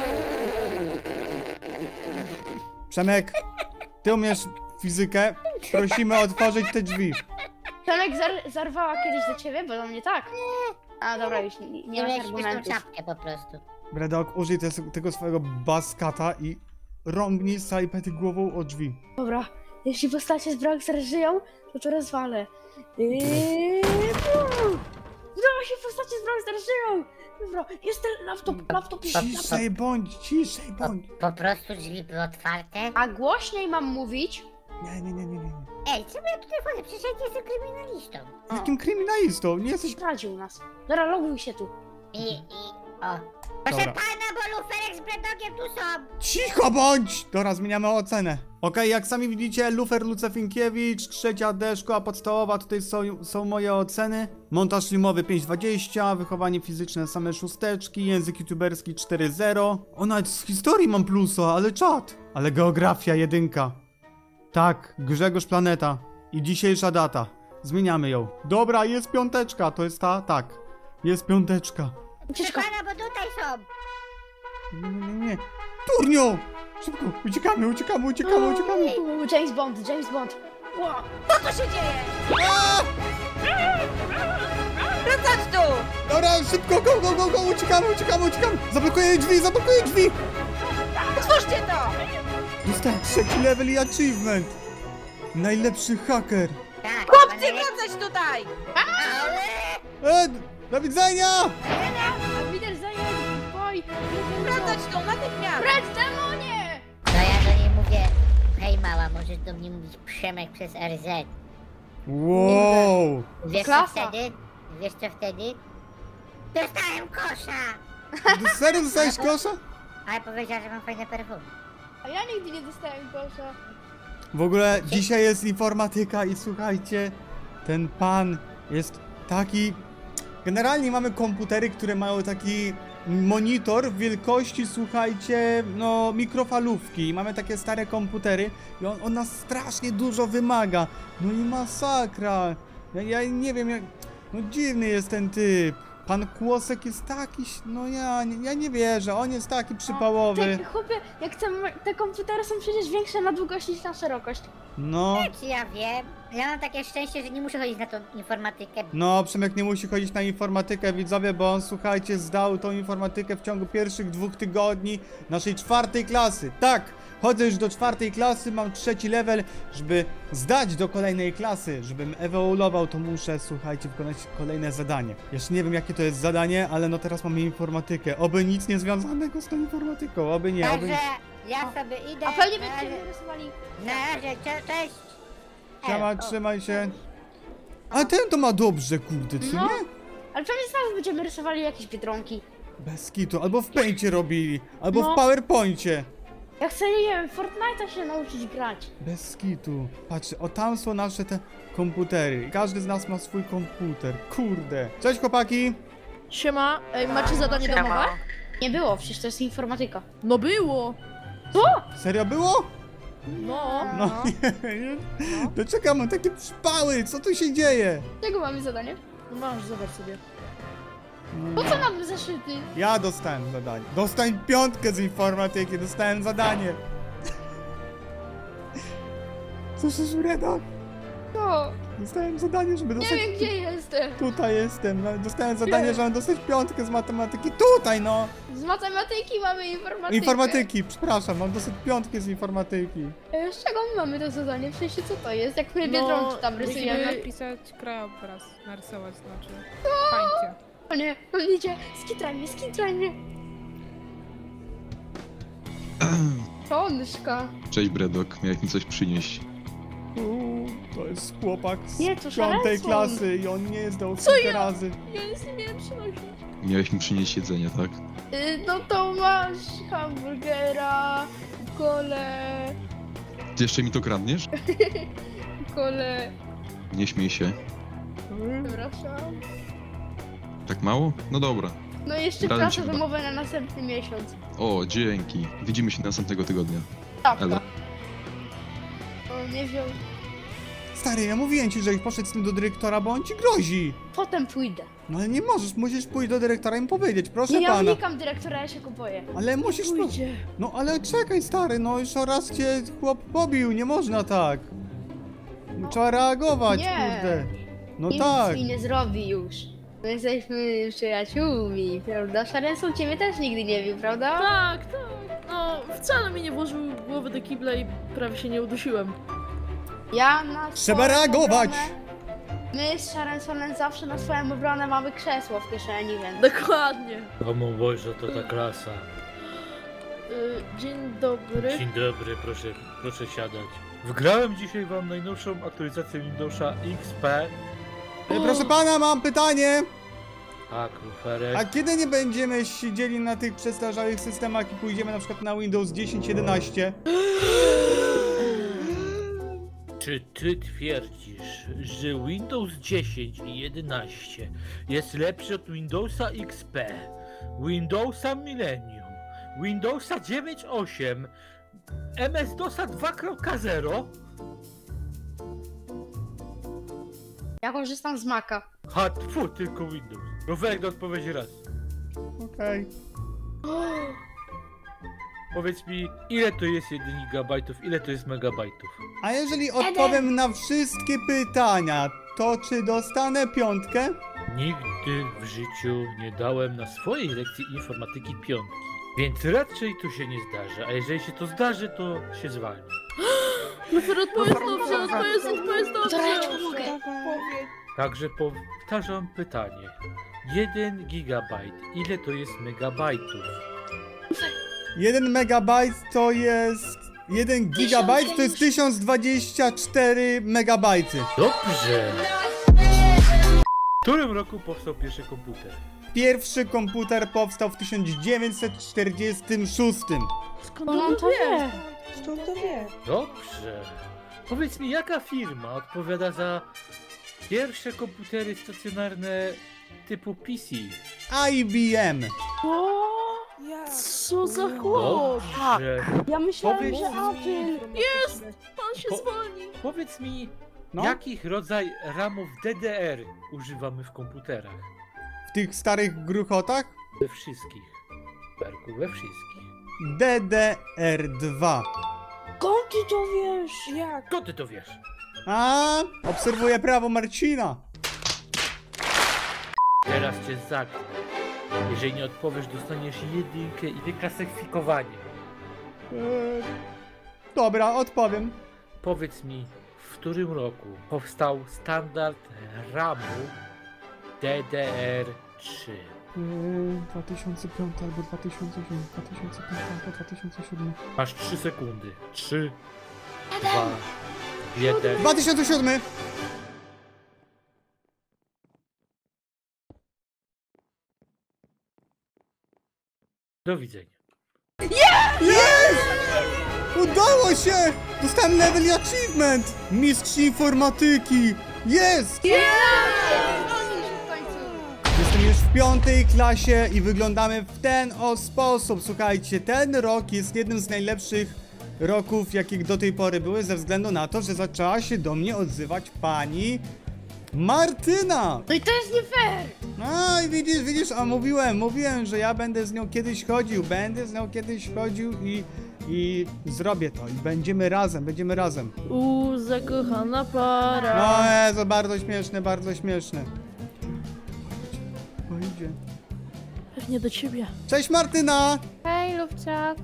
Przemek, ty umiesz fizykę? Prosimy otworzyć te drzwi. Tomek zar zarwała kiedyś do ciebie, bo do mnie tak. A dobra, już nie, nie Nie ma miałeś śmieszną argumentów. czapkę po prostu. Bredok, użyj te, tego swojego baskata i rąbnij salipety głową o drzwi. Dobra, jeśli postacie z Braxer żyją, to to rozwalę. Yy... Udało się, postacie z Braxer żyją! Dobra, jest ten laptop, laptop, laptop. Ciszej bądź, ciszej Po, bądź. po prostu drzwi były otwarte. A głośniej mam mówić? Nie, nie, nie, nie, nie. Ej, czemu ja tutaj wchodzę? Przecież ja nie jestem kryminalistą. Jakim kryminalistą? Nie jesteś... Zdradził nas. Dobra, loguj się tu. I, i, o. Proszę Dobra. pana, bo luferek z bredogiem tu są. Cicho bądź! Dobra, zmieniamy ocenę. Okej, jak sami widzicie, Lufer Lucefinkiewicz, trzecia D, szkoła podstawowa, tutaj są, są moje oceny. Montaż filmowy pięć dwadzieścia, wychowanie fizyczne same szósteczki, język youtuberski cztery zero. O, nawet z historii mam plusa, ale czad. Ale geografia jedynka. Tak, Grzegorz Planeta. I dzisiejsza data. Zmieniamy ją. Dobra, jest piąteczka, to jest ta? Tak. Jest piąteczka. Proszę Ucieczka. pana, bo tutaj są. Nie, nie, nie, nie. Turniu! Szybko, uciekamy, uciekamy, uciekamy, uciekamy. Uuu, James Bond, James Bond. Wow. Co tu się dzieje? Wracać tu! Dobra, szybko, go, go, go, go, uciekamy, uciekamy, uciekamy. Zablokuję drzwi, zablokuję drzwi. Otwórzcie to! Dostałem trzeci level i achievement. Najlepszy haker. Tak, Chłopcy, pan- wracać tutaj! E, do widzenia! A widzisz, zajęty, boj. Wracać tu, natychmiast! Precz, demonie! No ja do niej mówię, hej mała, możesz do mnie mówić Przemek przez R Z. Wow. Wiesz co Klasa. wtedy? Wiesz co wtedy? Dostałem kosza! Serio dostałeś kosza? Ale powiedziała, że mam fajne perfumy. A ja nigdy nie dostałem kosza. W ogóle dzisiaj jest informatyka i słuchajcie, ten pan jest taki... Generalnie mamy komputery, które mają taki monitor wielkości, słuchajcie, no mikrofalówki. I mamy takie stare komputery i on, on nas strasznie dużo wymaga. No i masakra. Ja, ja nie wiem, jak... No dziwny jest ten typ. Pan Kłosek jest taki, no ja, nie- ja nie wierzę, on jest taki przypałowy. Ty, chłopie, jak te, te komputery są przecież większe na długość niż na szerokość. No, Czy ja wiem? Ja mam takie szczęście, że nie muszę chodzić na tą informatykę. no, Przemek nie musi chodzić na informatykę, widzowie, bo on, słuchajcie, zdał tą informatykę w ciągu pierwszych dwóch tygodni naszej czwartej klasy. Tak, chodzę już do czwartej klasy, mam trzeci level, żeby zdać do kolejnej klasy, żebym ewoluował, to muszę, słuchajcie, wykonać kolejne zadanie. Jeszcze nie wiem, jakie to jest zadanie, ale no teraz mamy informatykę. Oby nic nie związanego z tą informatyką, oby nie, oby nie. Także ja sobie idę. A pewnie na będziecie razie- wyrysowali. Na razie, cze- cześć. Siema, E, o, trzymaj się. A ten to ma dobrze, kurde, co No. nie? Ale pewnie znowu będziemy rysowali jakieś biedronki. Bez kitu, albo w Paincie robili, albo No. w PowerPoincie. Ja chcę, nie wiem, Fortnite'a się nauczyć grać. Bez kitu. Patrzcie, o tam są nasze te komputery. Każdy z nas ma swój komputer. Kurde. Cześć chłopaki. Siema, Ej, macie zadanie Siema. domowe? Nie było, przecież to jest informatyka. No było! Serio było? No. No nie, nie. Dlaczego mam takie przypały? Co tu się dzieje? Jakiego mamy zadanie? No masz, zobacz sobie. Po co mamy zaszyty? Ja dostałem zadanie. Dostań piątkę z informatyki, dostałem zadanie. Słyszysz, Reda? No, Dostałem zadanie, żeby nie dostać... wiem gdzie jestem. Tutaj jestem. No, dostałem zadanie, Nie. żeby dostać piątkę z matematyki. Tutaj no! Z matematyki mamy informatykę. Informatyki, przepraszam, mam dosyć piątki z informatyki. E, Z czego my mamy to zadanie? W sensie co to jest? Jak my No, biedronki tam rysujemy? musimy napisać krajobraz, narysować znaczy. Pańcie. O nie, on idzie. Skitraj mnie, skitraj mnie. Tonszka. Cześć Bredok, miałeś mi coś przynieść. Uuu, to jest chłopak z Nie, to piątej Sharenson. klasy i on nie zdał Co kilka ja? razy. Ja nic nie miałem przynosić. Miałeś mi przynieść jedzenie, tak? Y, no to masz hamburgera, kole, Ty jeszcze mi to kradniesz? kole. Nie śmiej się. Przepraszam. Tak mało? No dobra. No i jeszcze Razem się prace chyba. domowe na następny miesiąc. O, dzięki. Widzimy się następnego tygodnia. Prawda. Elo. O, nie wziął. Stary, ja mówiłem ci, żebyś poszedł z tym do dyrektora, bo on ci grozi. Potem pójdę. No ale nie możesz, musisz pójść do dyrektora i mu powiedzieć, proszę Nie, ja pana. unikam dyrektora, ja się kupuję. Ale musisz... po- Pójdzie. No ale czekaj, stary, no już raz cię chłop pobił, nie można tak. Trzeba reagować, Nie. kurde. No Nic tak. mi nie zrobi już. My jesteśmy przyjaciółmi, prawda? Sharenson ciebie też nigdy nie bił, prawda? Tak, tak. No, wcale mi nie włożył głowy do kibla i prawie się nie udusiłem. Ja na Trzeba swoją reagować. obronę- My z Sharensonem zawsze na swoją obronę mamy krzesło w kieszeni, więc... Dokładnie. O mój Boże, to ta klasa. Y, dzień dobry. Dzień dobry, proszę, proszę siadać. Wgrałem dzisiaj wam najnowszą aktualizację Windowsa X P. E, Proszę pana, mam pytanie. Tak, luferek. A kiedy nie będziemy siedzieli na tych przestarzałych systemach i pójdziemy na przykład na Windows dziesięć jedenaście? Czy ty twierdzisz, że Windows dziesięć i jedenaście jest lepszy od Windowsa X P, Windowsa Millennium, Windowsa dziewięć osiem, M S DOSa dwa kropka zero? Ja korzystam z Maca. Ha, tfu, tylko Windows. Luferek do odpowiedzi raz. Okej. Powiedz mi, ile to jest jeden gigabajtów, ile to jest megabajtów? A jeżeli odpowiem na wszystkie pytania, to czy dostanę piątkę? Nigdy w życiu nie dałem na swojej lekcji informatyki piątki, więc raczej to się nie zdarzy, a jeżeli się to zdarzy, to się zwalni. Lufer, odpowiedz dobrze, odpowiedz, odpowiedz dobrze. To ja ci pomogę. Także powtarzam pytanie. jeden gigabajt, ile to jest megabajtów? jeden megabajt to jest... jeden gigabajt to jest tysiąc dwadzieścia cztery megabajty. Dobrze! W którym roku powstał pierwszy komputer? pierwszy komputer powstał w tysiąc dziewięćset czterdziestym szóstym. Skąd on to wie? Skąd to wie? Dobrze. Powiedz mi, jaka firma odpowiada za pierwsze komputery stacjonarne typu P C? I B M. O, co za chłop? Dobrze. Ja myślałem, Powiedz że mi- Apple. Jest! On się Po- zwolni. Powiedz mi, No. jakich rodzaj ramów D D R używamy w komputerach? W tych starych gruchotach? We wszystkich. Berku, we wszystkich. D D R dwa. Skąd ty to wiesz? Jak? Skąd ty to wiesz? A, obserwuję prawo Marcina. Teraz cię zaknę. Jeżeli nie odpowiesz, dostaniesz jedynkę i wyklasyfikowanie. Eee, dobra, odpowiem. Powiedz mi, w którym roku powstał standard ramu D D R trzy? Eee, dwa tysiące piąty albo dwa tysiące siódmy, dwa tysiące piąty albo dwa tysiące siódmy. Masz trzy sekundy. trzy, dwa, jeden. dwa tysiące siódmy. Do widzenia. Jest! Udało się! Dostałem level achievement! Mistrz informatyki! Jest! Jestem już w piątej klasie i wyglądamy w ten o sposób. Słuchajcie, ten rok jest jednym z najlepszych roków, jakich do tej pory były, ze względu na to, że zaczęła się do mnie odzywać pani Martyna! No i to jest nie fair! No i widzisz, widzisz, a mówiłem, mówiłem, że ja będę z nią kiedyś chodził, będę z nią kiedyś chodził i, i zrobię to i będziemy razem, będziemy razem. U, zakochana para. No Jezu, bardzo śmieszne, bardzo śmieszne. O, idzie. Pewnie do ciebie. Cześć Martyna! Hej, Lufciak.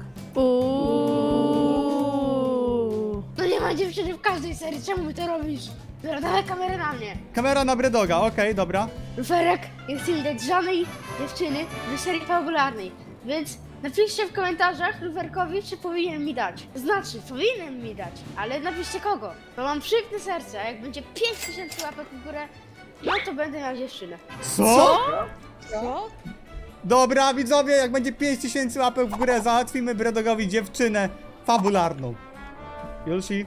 Uuu. No nie ma dziewczyny w każdej serii, czemu mi to robisz? Dobra, dawaj kamerę na mnie. Kamera na Bredoga, okej, dobra. Luferek, nie chcę mi dać żadnej dziewczyny w serii fabularnej, więc napiszcie w komentarzach Luferkowi, czy powinien mi dać. Znaczy, powinien mi dać, ale napiszcie kogo. Bo mam szybkie serce, a jak będzie pięć tysięcy łapek w górę, no to będę miał dziewczynę. Co? Co? Dobra, widzowie, jak będzie pięć tysięcy łapek w górę, załatwimy Bredogowi dziewczynę fabularną. Julsi?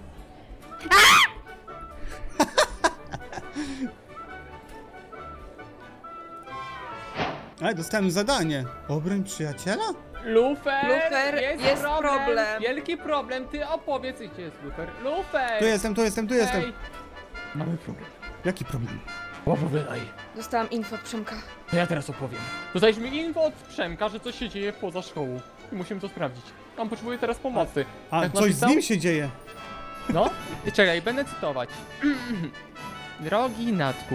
Ale dostałem zadanie. Obroń przyjaciela? Lufer, Lufer, jest, jest problem. problem. Wielki problem, ty opowiedz, gdzie jest Lufer. Lufer! Tu jestem, tu jestem, tu jestem. Ej, mamy problem. Jaki problem? Opowiadaj. Dostałam info od Przemka. To ja teraz opowiem. Dostaliśmy info od Przemka, że coś się dzieje poza szkołą. I musimy to sprawdzić. On potrzebuje teraz pomocy. A, Jak coś z napisał? nim się dzieje. No, i czekaj, będę cytować. Drogi Natku.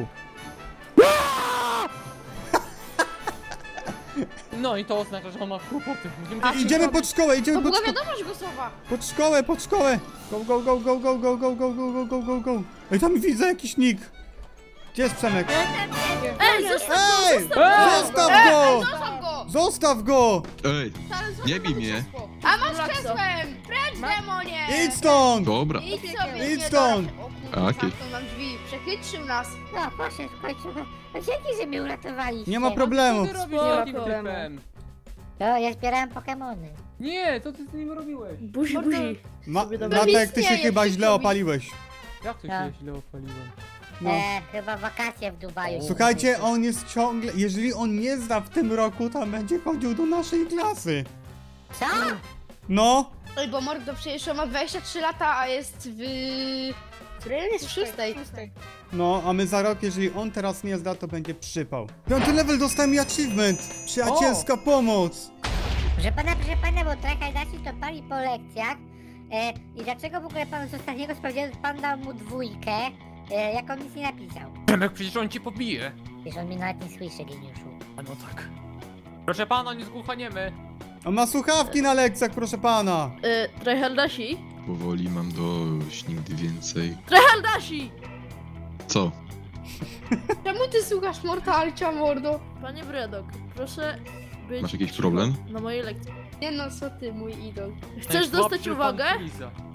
No i to oznacza, że on ma kłopoty. Musimy coś Idziemy pod szkołę, idziemy To pod była szkołę. wiadomość głosowa. Pod szkołę, pod szkołę! Go, go, go, go, go, go, go, go, go, go, go, go, go. Ej, tam widzę jakiś nick. Gdzie jest Przemek? Ej, zostaw Ej! Zostaw go! Zostaw go! Zostaw go! Ej, nie bij mnie. A masz kresłem! Precz, demonie! Idź stąd! Dobra. Idź sobie, Idź nie stąd! da- O kurwa, Okej. zamknął nam drzwi, przechytrzył nas. No, proszę, w końcu. No dzięki, że mnie uratowaliście. Nie ma Co problemu. ty robisz Spoko. z takim typem? To ja zbierałem Pokemony. Nie, co ty z nim robiłeś? Buzi, buzi. Ma Sobie dawaj. Natek, ty się istnieje, chyba wszystko źle mi- opaliłeś. Jak to Ja. się źle opaliłem? No. E, chyba wakacje w Dubaju. Słuchajcie, on jest ciągle... Jeżeli on nie zda w tym roku, to będzie chodził do naszej klasy. Co? No. Oj, bo Mordo przecież on ma dwadzieścia trzy lata, a jest w... Której on jest? W szóstej. No, a my za rok, jeżeli on teraz nie zda, to będzie przypał. Piąty level, dostałem mi achievement. Przyjacielska pomoc. Proszę pana, proszę pana, bo trochę nasi to pali po lekcjach. E, I dlaczego w ogóle pan z ostatniego sprawdzianu pan dał mu dwójkę, e, jak on nic nie napisał? Przemek, przecież on cię pobije. Wiesz, on mnie nawet nie słyszy, geniuszu. A no tak. Proszę pana, nie zgłuchaniemy. On ma słuchawki na lekcjach, proszę pana. Y, Tryhardasi? Powoli mam dość, nigdy więcej. Tryhardasi! Co? Czemu ty słuchasz Mortalcia, Mordo? Panie Bredok, proszę być... Masz jakiś problem? Na mojej lekcji. Nie no, co ty, mój idol. Chcesz dostać Najsłabszy uwagę? pan Liza.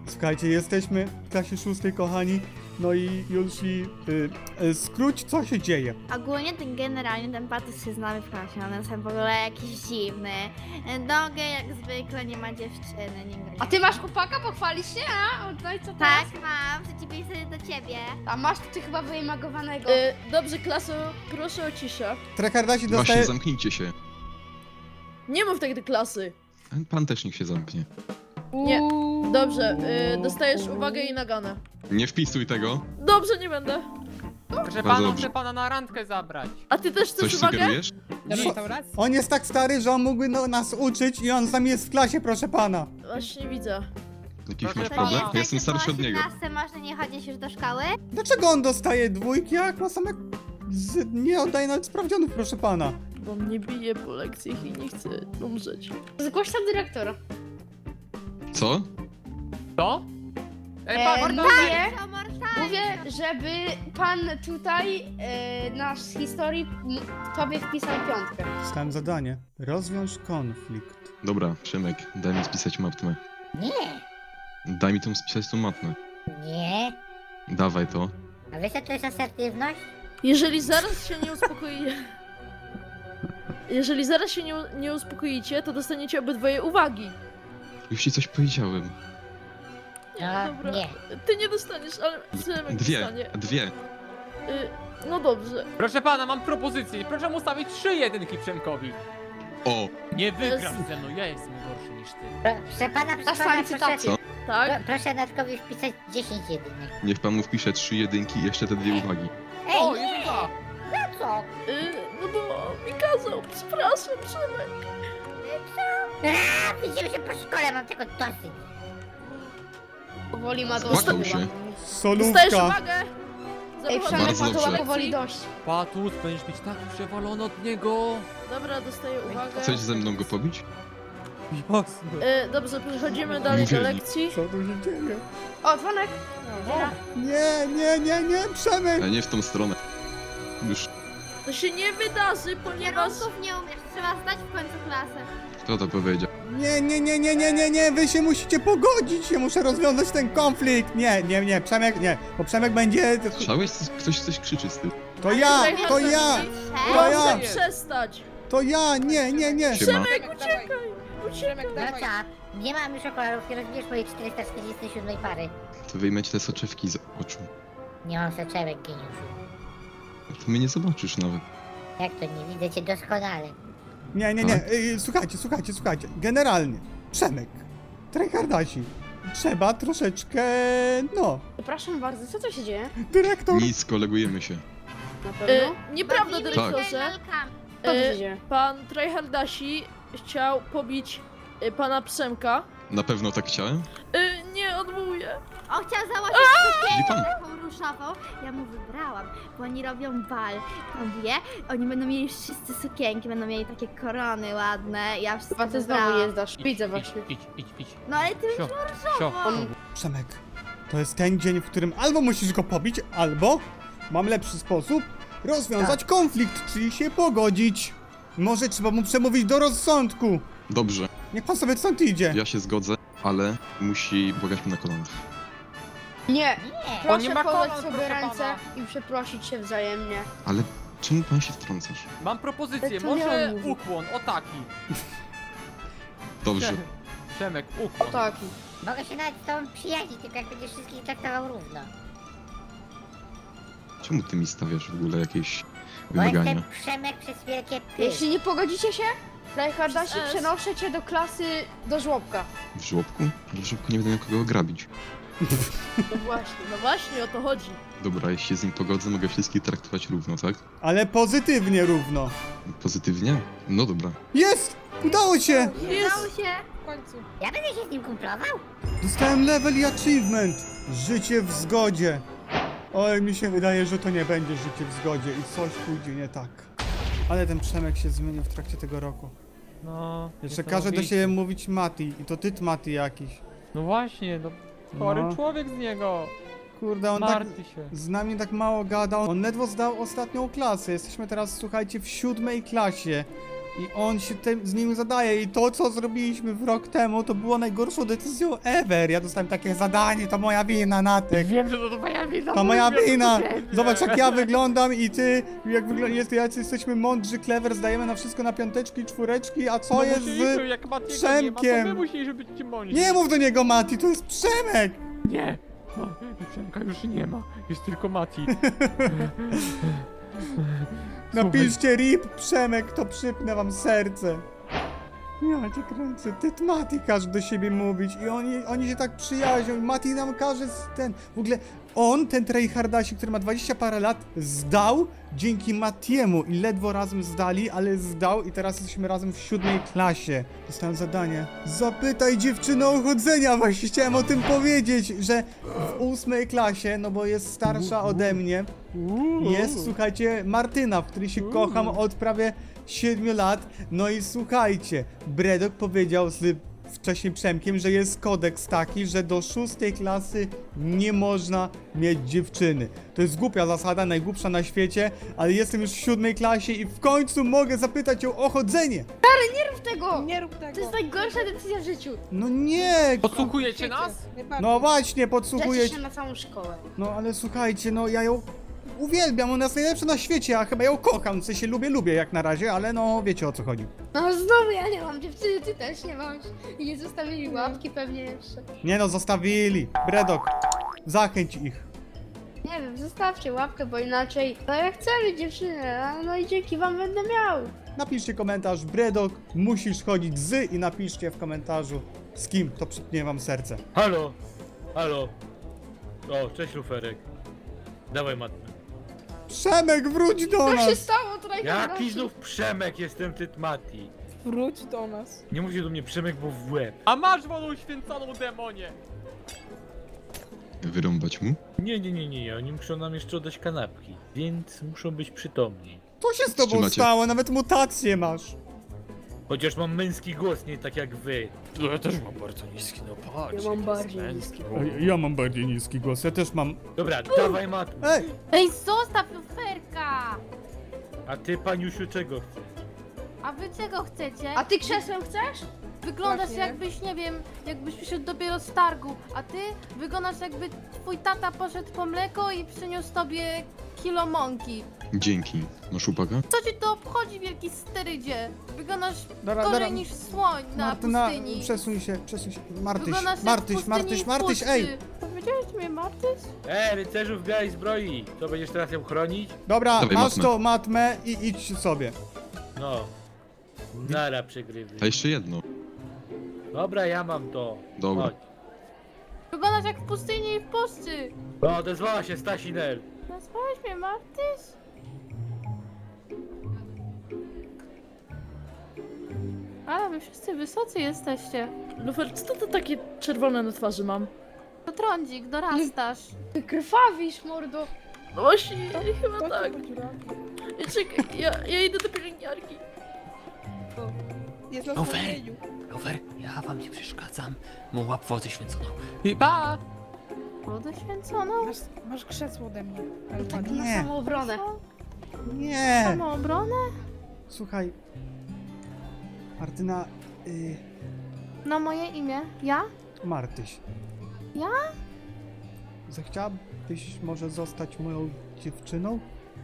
Słuchajcie, jesteśmy w klasie szóstej, kochani. No i już i y, y, skróć, co się dzieje. Ogólnie ten generalnie ten Patys się znamy w klasie, one są w ogóle jakieś dziwne. Dogę jak zwykle nie ma dziewczyny. Nie A ty masz chłopaka, pochwalisz się, a? No i co teraz? Tak, mam, w przeciwieństwie do ciebie. A masz ty chyba wymagowanego. Y, dobrze, klaso, proszę o ciszę. Trekardasi Właśnie dostaje... zamknijcie się. Nie mów tak do klasy. Pan też niech się zamknie. Nie. Dobrze, y, dostajesz uwagę i naganę. Nie wpisuj tego. Dobrze, nie będę. Proszę Bardzo pana, dobrze. chcę pana na randkę zabrać. A ty też chcesz Coś uwagę? sugerujesz? On jest tak stary, że on mógłby no, nas uczyć i on z nami jest w klasie, proszę pana. Właśnie widzę. Jakiś Proszę masz pana. problem? Ja jestem starszy od niego. W można nie chodzić już do szkoły? Dlaczego on dostaje dwójki, jak ma same... Z... nie oddaje nawet sprawdzianów, proszę pana. Bo mnie bije po lekcjach i nie chcę umrzeć. Zgłoś tam dyrektora. Co? Co? Ej, E, pan, no Mortanie! nie. To mortalnie. Mówię, żeby pan tutaj e, nasz z historii m, tobie wpisał piątkę. Dostałem zadanie. Rozwiąż konflikt. Dobra, Przemek, daj mi spisać matmę. Nie, Daj mi tą spisać tą matmę. nie. Dawaj to. A wiesz co to jest asertywność? Jeżeli zaraz się nie uspokoi... Jeżeli zaraz się nie, nie uspokoicie, to dostaniecie obydwoje uwagi. Już ci coś powiedziałem. Nie, No, dobra. nie. Ty nie dostaniesz, ale Przemek Dwie, dostanie. dwie. Y, no dobrze. Proszę pana, mam propozycję. Proszę mu stawić trzy jedynki Przemkowi. O! Nie wygrasz ze mną, ja jestem gorszy niż ty. Pro, proszę pana, proszę Dasz pana, tam proszę, licytację. Co? Tak? pro, proszę Natkowi wpisać dziesięć jedynek. Niech pan mu wpisze trzy jedynki i jeszcze te dwie uwagi. Ej, O, nie, jeden dwa. no co? Y, no bo mi kazał, przepraszam, Przemek. Aaa, widzimy się po szkole, mam tego dosyć. Powoli ma dość. Płakał się. Dostajesz Solówka. uwagę! Ej, Zaprowadzę Przemek Bardzo ma dobrze. to powoli dość. Patus, będziesz mieć tak przewalony od niego. Dobra, dostaję uwagę. Chcesz ze mną go pobić? Jasne. Y, dobrze, przechodzimy dalej do Mówili. lekcji. Co tu się dzieje? O, dzwonek. Nie, nie, nie, nie, Przemek! Ale nie w tą stronę. Już. To się nie wydarzy, ponieważ... Kierunków nie umiesz, trzeba zdać w końcu klasę. Kto to powiedział? Nie, nie, nie, nie, nie, nie, nie, wy się musicie pogodzić, ja muszę rozwiązać ten konflikt. Nie, nie, nie, Przemek, nie, bo Przemek będzie... Słyszałeś? Ktoś coś krzyczy z tyłu. To ja, to ja, to ja, Proszę przestać! to ja, nie, nie, nie. Siema. Uciekaj! Uciekaj! No co? Nie mam już okularów, nie rozbijesz mojej czterysta czterdziestej siódmej pary. To wyjmecie te soczewki z oczu. Nie mam soczewek, geniuszu. To mnie nie zobaczysz nawet. Jak to nie widzę cię doskonale. Nie, nie, nie, y, słuchajcie, słuchajcie, słuchajcie, generalnie, Przemek, Tryhardasi, trzeba troszeczkę, no, Przepraszam bardzo, co to się dzieje? dyrektor, Nic, kolegujemy się. Na Y, pewno? nieprawda, Bawimy dyrektorze. się lalkami. Co to się Y, dzieje? pan Tryhardasi chciał pobić y, pana Przemka. Na pewno tak chciałem? Y, nie, odwołuję. On chciał założyć Widzi pan? taką różową, ja mu wybrałam, bo oni robią bal, wie? Oni będą mieli wszyscy sukienki, będą mieli takie korony ładne, ja wszystko Chyba ty znowu wybrałam. jezdasz. Widzę właśnie. Idź, idź, idź. No ale ty Sio, już sio. On... Przemek, to jest ten dzień, w którym albo musisz go pobić, albo mam lepszy sposób rozwiązać konflikt, czyli się pogodzić. Może trzeba mu przemówić do rozsądku. Dobrze, Niech pan sobie stąd idzie. ja się zgodzę, ale musi błagać mnie na kolanach. Nie! Nie. On nie Proszę ma podać kolan, sobie proszę ręce pana. i przeprosić się wzajemnie. Ale czemu pan się wtrącasz? Mam propozycję, To nie może on mówi. ukłon, o taki. Dobrze. Przemek, ukłon. Taki. Mogę się nawet z tobą przyjaźnić, tylko jak będziesz wszystkich traktował równo. Czemu ty mi stawiasz w ogóle jakieś Bo wymagania? jestem Przemek przez wielkie py. Jeśli nie pogodzicie się, Tryhardasi, Przez S. przenoszę cię do klasy do żłobka. W żłobku? W żłobku nie będę miał kogo ograbić. No właśnie, no właśnie o to chodzi. Dobra, jeśli się z nim pogodzę, mogę wszystkich traktować równo, tak? Ale pozytywnie równo. Pozytywnie? No dobra. Jest! Udało się! udało się. W końcu. Ja będę się z nim kumplował? Dostałem level i achievement. Życie w zgodzie. Oj, mi się wydaje, że to nie będzie życie w zgodzie i coś pójdzie nie tak. Ale ten Przemek się zmienił w trakcie tego roku. No. Jeszcze każe do niesamowicie. siebie mówić Mati i to ty Mati jakiś. No właśnie, no. Chory No. człowiek z niego. Kurde, on tak Martwi się. z nami tak mało gadał. On ledwo zdał ostatnią klasę. Jesteśmy teraz, słuchajcie, w siódmej klasie. i on się tym, z nim zadaje i to, co zrobiliśmy w rok temu, to było najgorszą decyzją ever. Ja dostałem takie zadanie, to moja wina, Natek. Wiem, że to twoja wina. To moja wiem, wina! wiem. Zobacz, jak ja wyglądam i ty, jak wyglądasz, jest, jacy jesteśmy mądrzy, clever, zdajemy na wszystko na piąteczki, czwóreczki, a co No jest musieliśmy, z jak Matiego Przemkiem? Nie ma, to my musieliśmy być mądrzy. Nie mów do niego, Mati, to jest Przemek! Nie! O, Przemka już nie ma, jest tylko Mati. Napiszcie rip Przemek, to przypnę wam serce. Ja cię kręcę, ty Mati każe do siebie mówić i oni, oni się tak przyjaźnią i Mati nam każe z ten... W ogóle on, ten tryhardasik, który ma dwadzieścia parę lat, zdał dzięki Matiemu i ledwo razem zdali, ale zdał i teraz jesteśmy razem w siódmej klasie. Dostałem zadanie. Zapytaj dziewczynę o chodzenia, właśnie chciałem o tym powiedzieć, że w ósmej klasie, no bo jest starsza ode mnie, jest, słuchajcie, Martyna, w której się kocham od prawie siedmiu lat. No i słuchajcie, Bredok powiedział z wcześniej Przemkiem, że jest kodeks taki, że do szóstej klasy nie można mieć dziewczyny. To jest głupia zasada, najgłupsza na świecie, ale jestem już w siódmej klasie i w końcu mogę zapytać ją o chodzenie. Stary, nie rób tego! Nie rób tego. To jest najgorsza decyzja w życiu. No nie! Podsłuchujecie nas? No właśnie, podsłuchujecie. Rzeczy się na całą szkołę. No ale słuchajcie, no ja ją uwielbiam, ona jest najlepsza na świecie, a chyba ją kocham, w sensie lubię, lubię jak na razie, ale no wiecie o co chodzi. No znowu ja nie mam dziewczyny, ty też nie masz. I nie zostawili łapki pewnie jeszcze. Nie no, zostawili. Bredok, zachęć ich. Nie wiem, zostawcie łapkę, bo inaczej... No ja chcę mieć dziewczynę, a no i dzięki wam będę miał. Napiszcie komentarz, Bredok, musisz chodzić z i napiszcie w komentarzu z kim, to przypnie wam serce. Halo, halo. O, cześć Luferek. Dawaj matmę. Przemek, wróć do Co nas! się stało tutaj? Jaki znów Przemek, jestem Tytmati. Wróć do nas. Nie mówcie do mnie Przemek, bo w łeb. A masz wodą święconą, demonie! Wyrąbać mu? Nie, nie, nie, nie, oni muszą nam jeszcze oddać kanapki, więc muszą być przytomni. Co się z tobą Trzymacie. stało? Nawet mutację masz. Chociaż mam męski głos, nie tak jak wy. Ja też mam bardzo niski, no patrz. Ja mam bardziej niski. Ja mam bardziej niski głos, ja też mam... Dobra, dawaj matmę. Ej! Ej, zostaw luferka! A ty, paniusiu, czego chcesz? A wy czego chcecie? A ty krzesłem chcesz? Wyglądasz Właśnie. jakbyś, nie wiem, jakbyś przyszedł dopiero z targu, a ty wyglądasz jakby twój tata poszedł po mleko i przyniósł tobie kilo mąki. Dzięki. Masz chłopaka? Co ci to obchodzi, wielki sterydzie? Wyglądasz Dobra, gorzej dobra. niż słoń na Martyna, pustyni. przesuń się, przesuń się. Martyś, Wyglądasz jak Martyś, pustyni Martyś, w Martyś, puszczy. ej! Powiedziałeś mnie Martyś? E, rycerzu w białej zbroi. To będziesz teraz ją chronić? Dobra, Dawaj masz matmę. to matmę i idź sobie. No. Nara przegrywy. A jeszcze jedno. Dobra, ja mam to. Dobra. Chodź. Wyglądasz jak w pustyni i w puszczy. No, odezwała się Stasinel. Nazwałeś mnie Martyś? Ale wy wszyscy wysocy jesteście. Lufer, co to takie czerwone na twarzy mam? To trądzik, dorastasz. Ty krwawisz, mordo. No właśnie, chyba tak. Czekaj, ja, ja idę do pielęgniarki. Jest na Lufer. wspomnieniu. Lufer, ja wam nie przeszkadzam. Mu łap wodę święconą. I pa! Wodę święconą? Masz, masz krzesło ode mnie. Ale Tak ładnie. nie, Samoobronę. nie! Samoobronę? Słuchaj, Martyna, y, Na moje imię. Ja? Martyś. Ja? Zechciałabyś może zostać moją dziewczyną?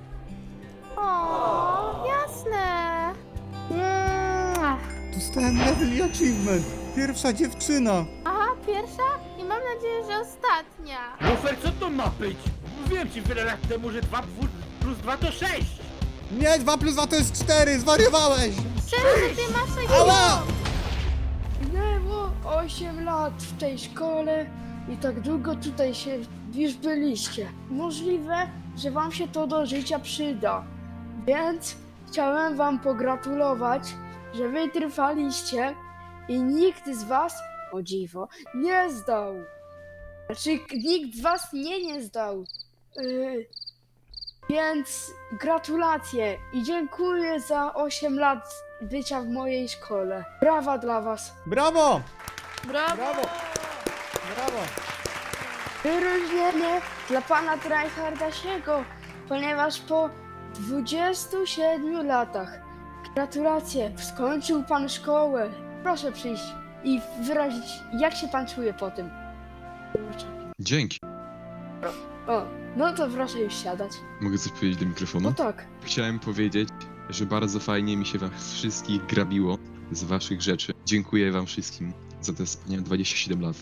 O, jasne. Mua. Dostałem level i achievement. Pierwsza dziewczyna. Aha, pierwsza i mam nadzieję, że ostatnia. Lufer, co to ma być? Mówiłem ci wiele lat temu, że dwa plus dwa to sześć. Nie, dwa plus dwa to jest cztery, zwariowałeś! Czemu ty masz Ała! Minęło osiem lat w tej szkole i tak długo tutaj się już byliście. Możliwe, że wam się to do życia przyda. Więc chciałem wam pogratulować, że wytrwaliście i nikt z was, o dziwo, nie zdał. Znaczy, k- nikt z was nie nie zdał. Yy, więc gratulacje i dziękuję za osiem lat bycia w mojej szkole. Brawa dla was. Brawo! Brawo! Brawo! Brawo! Wyróżnienie dla pana Tryhardasiego, ponieważ po dwudziestu siedmiu latach, Gratulacje, skończył pan szkołę. Proszę przyjść i wyrazić, jak się pan czuje po tym. Dzięki. O, no to proszę już siadać. Mogę coś powiedzieć do mikrofonu? No tak. Chciałem powiedzieć, że bardzo fajnie mi się was wszystkich grabiło z waszych rzeczy. Dziękuję wam wszystkim za te wspaniałe dwadzieścia siedem lat.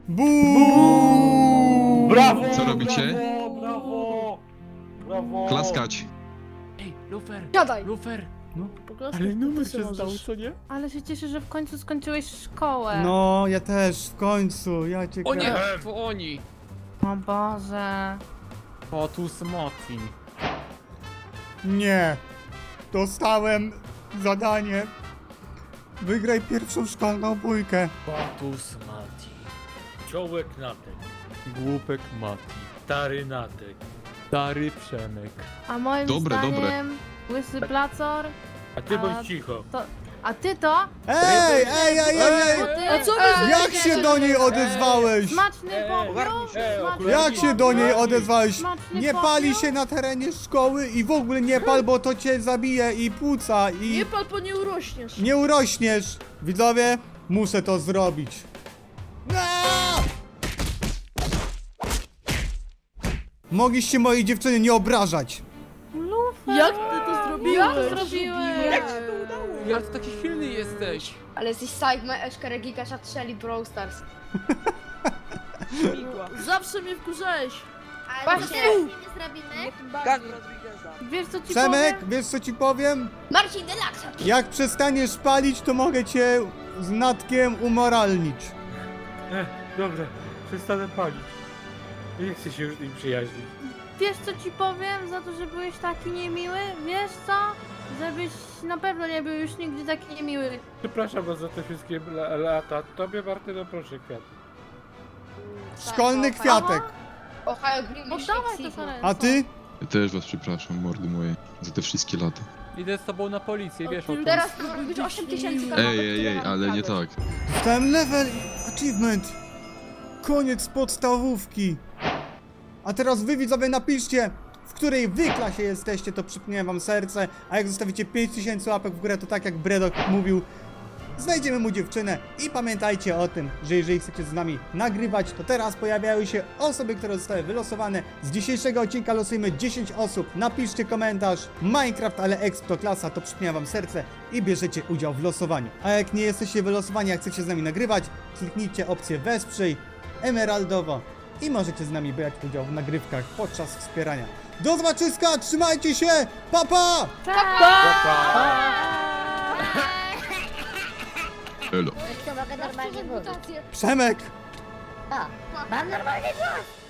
Buuu! Brawo! Co robicie? Brawo! Brawo! Brawo! Klaskać! Ej, Lufer! Siadaj! Lufer! No, Pogłaskać, ale to numer ty się możesz. zdał, co nie? Ale się cieszę, że w końcu skończyłeś szkołę. No, ja też, w końcu, ja cię O nie, krę- to oni! O Boże. Otus Mati. Nie. Dostałem zadanie. Wygraj pierwszą szkolną bójkę. Patus Mati. Ciołek Natek. Głupek Mati. Stary Natek. Stary Przemek. A moim Dobre, zdaniem dobre. łysy placor, A ty A- bądź cicho. to... A ty to? Ej, ej, ej, ej, ej! A co wy Jak się do niej odezwałeś? Smaczny Ej, popiół? ej, Smaczny Jak się do niej popiół? odezwałeś? Smaczny Nie popiół? pali się na terenie szkoły i w ogóle nie pal, bo to cię zabije i płuca i... pal, bo nie urośniesz. Nie urośniesz! Widzowie, muszę to zrobić. Aaa! Mogliście mojej dziewczyny nie obrażać. Lufer! Jak ty to zrobiłeś? Jak to zrobiłeś? Jak ty taki silny jesteś? Ale jesteś Sigma, Eszka, Regika, Strzeli, Brawl Stars. Zawsze mnie wkurzałeś. Ale Właśnie. co teraz z nimi zrobimy? Gang Rodrigueza. Wiesz co ci Przemek, powiem? wiesz co ci powiem? Marcin Delaksa. Jak przestaniesz palić, to mogę cię z Natkiem umoralnić. Ech, dobra, przestanę palić. Nie chcę się już z nim przyjaźnić. Wiesz co ci powiem za to, że byłeś taki niemiły? Wiesz co? Żebyś na pewno nie był już nigdy taki niemiły. Przepraszam was za te wszystkie la lata. Tobie, Martyno, proszę kwiat. Szkolny kwiatek. Ohio Green Oddawaj to szaleństwo. A ty? Ja też was przepraszam, mordy moje, za te wszystkie lata. Idę z tobą na policję, wiesz o tym. Teraz to może być osiem tysięcy Ej, ej, ej, ale nie tak. Ten level achievement. Koniec podstawówki. A teraz wy widzowie napiszcie, w której wy klasie jesteście, to przypnie wam serce. A jak zostawicie pięć tysięcy łapek w górę, to tak jak Bredok mówił, znajdziemy mu dziewczynę. I pamiętajcie o tym, że jeżeli chcecie z nami nagrywać, to teraz pojawiają się osoby, które zostały wylosowane. Z dzisiejszego odcinka losujemy dziesięć osób. Napiszcie komentarz Minecraft, ale Exp to klasa, to przypnie wam serce i bierzecie udział w losowaniu. A jak nie jesteście wylosowani, a chcecie z nami nagrywać, kliknijcie opcję wesprzyj emeraldowo i możecie z nami brać udział w nagrywkach podczas wspierania. Do zobaczyska, trzymajcie się, pa pa! Elo. Co, mogę normalnie mówić? Przemek! O, mam normalny głos!